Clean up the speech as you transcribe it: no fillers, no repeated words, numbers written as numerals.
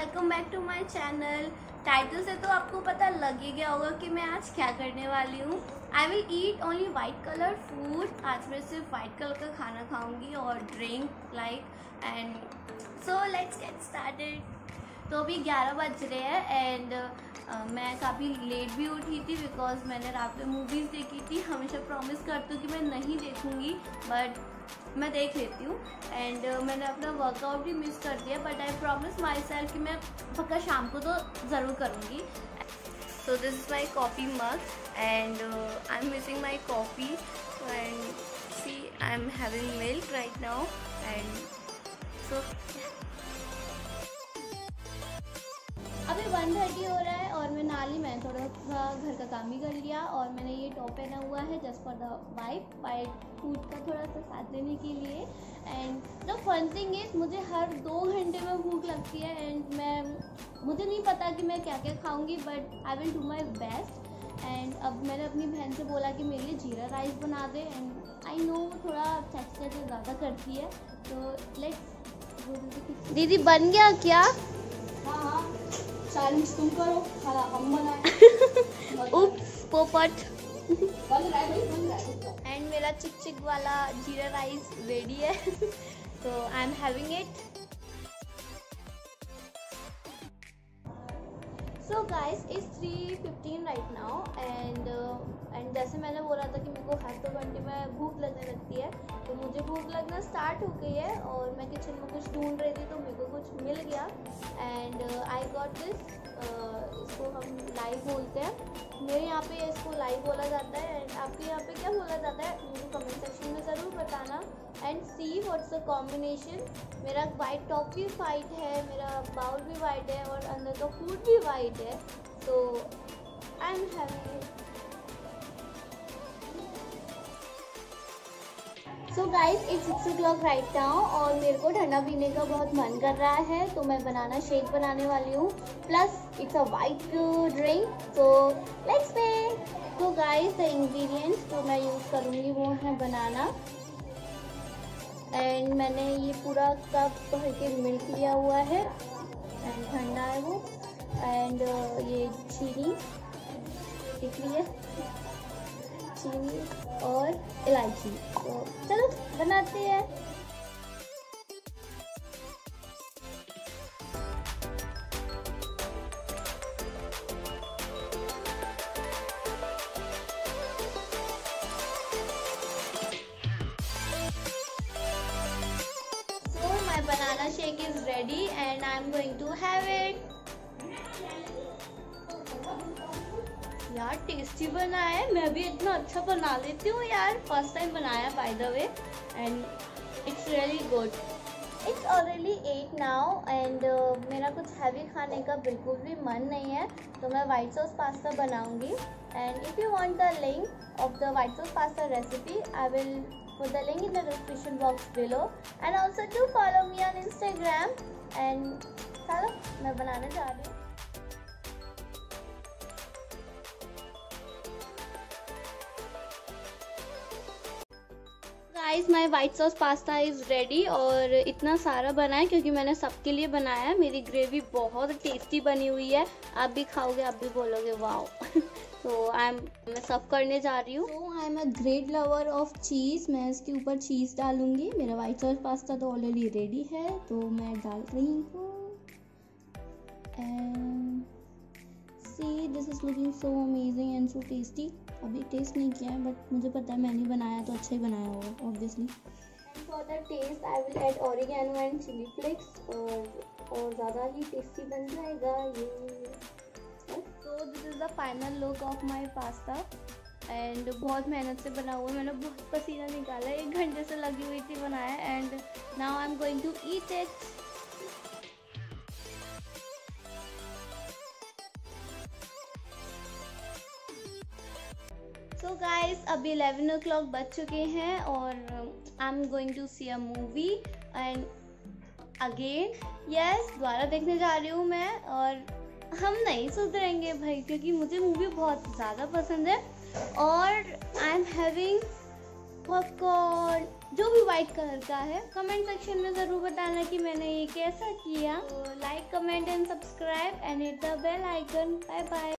Welcome back to my channel. Title से तो आपको पता लग ही गया होगा कि मैं आज क्या करने वाली हूँ। I will eat only white colour food. आज मैं सिर्फ वाइट कलर का खाना खाऊंगी और drink like and so let's get started. तो अभी 11 बज रहे हैं एंड मैं काफ़ी लेट भी उठी थी बिकॉज मैंने रात में मूवीज़ देखी थी। हमेशा प्रॉमिस करती हूँ कि मैं नहीं देखूँगी बट मैं देख लेती हूँ एंड मैंने अपना वर्कआउट भी मिस कर दिया but I promise myself कि मैं पक्का शाम को तो ज़रूर करूँगी। So this is my coffee mug and I am missing my coffee and see I am having milk right now and so अभी 1:30 हो रहा है और मैं नाली में थोड़ा सा घर का काम ही कर लिया और मैंने ये टॉप पहना हुआ है just for the white food का थोड़ा सा साथ देने के लिए। And the fun thing is मुझे हर 2 घंटे में भूख लगती है एंड मुझे नहीं पता कि मैं क्या क्या खाऊंगी but I will do my best. And अब मैंने अपनी बहन से बोला कि मेरे लिए जीरा राइस बना दे एंड आई नो थोड़ा चटचट ज़्यादा करती है तो लेट्स। दीदी बन गया क्या? हाँ चैलेंज तुम करो, खाना हम बनाए। उप्स पोपट। बन रहा है। एंड मेरा चिक चिक वाला जीरा राइस रेडी है तो I am having it. So guys it's 3:15 right now and जैसे मैंने बोला था कि मेरे को हर 2 घंटे में भूख लगने लगती है तो मुझे भूख लगना स्टार्ट हो गई है और मैं किचन में कुछ ढूंढ रही थी तो मेरे को कुछ मिल गया एंड आई गॉट दिस। इसको हम लाई बोलते हैं, मेरे यहाँ पे इसको लाई बोला जाता है एंड आपके यहाँ पे क्या बोला जाता है मुझे कमेंट सेक्शन में ज़रूर बताना। And see what's the combination. मेरा वाइट टॉप भी वाइट है, मेरा बाउल भी वाइट है और अंदर का फूड भी वाइट है तो I am having it. So guys it's 6 o'clock right now और मेरे को ठंडा पीने का बहुत मन कर रहा है तो मैं बनाना शेक बनाने वाली हूँ plus it's a white drink so let's make. तो गाइज द इंग्रेडिएंट्स तो मैं यूज़ करूँगी वो है बनाना एंड मैंने ये पूरा कप भर के मिल्क लिया हुआ है एंड ठंडा है वो एंड ये चीनी दिख रही है, चीनी और इलायची। तो चलो बनाते हैं। So my banana shake is ready and I am going to have it. यार टेस्टी बना है, मैं भी इतना अच्छा बना लेती हूँ यार। फर्स्ट टाइम बनाया by the way and it's really good. It's already 8 now and मेरा कुछ हैवी खाने का बिल्कुल भी मन नहीं है तो मैं वाइट सॉस पास्ता बनाऊंगी and if you want the link of the white sauce pasta recipe I will put the link in the description box below and also do follow me on Instagram and चलो मैं बनाने जा रही हूँ। Guys my white sauce pasta is ready और इतना सारा बना है क्योंकि मैंने सबके लिए बनाया है। मेरी ग्रेवी बहुत टेस्टी बनी हुई है, आप भी खाओगे आप भी बोलोगे वाओ तो मैं सर्व करने जा रही हूँ। तो I am a great lover of cheese, मैं इसके ऊपर चीज़ डालूंगी। मेरा वाइट सॉस पास्ता तो ऑलरेडी रेडी है तो मैं डाल रही हूँ and see this is looking so amazing and so tasty. अभी टेस्ट नहीं किया है बट मुझे पता है मैंने बनाया तो अच्छा ही बनाया होगा obviously. And for the taste I will add oregano and chilli flakes और ज़्यादा ही टेस्टी बन जाएगा ये। तो this is the final look of my pasta and बहुत मेहनत से बना हुआ है, मैंने बहुत पसीना निकाला है, 1 घंटे से लगी हुई थी बनाया and now I am going to eat it. So guys अभी 11 o'clock बज चुके हैं और I am going to see a movie and again yes दोबारा देखने जा रही हूँ मैं और हम नहीं सुधरेंगे भाई क्योंकि मुझे मूवी बहुत ज़्यादा पसंद है और आई एम हैविंग पॉपकॉर्न जो भी वाइट कलर का है। कमेंट सेक्शन में ज़रूर बताना कि मैंने ये कैसा किया। तो like comment and subscribe and hit the bell icon. Bye bye.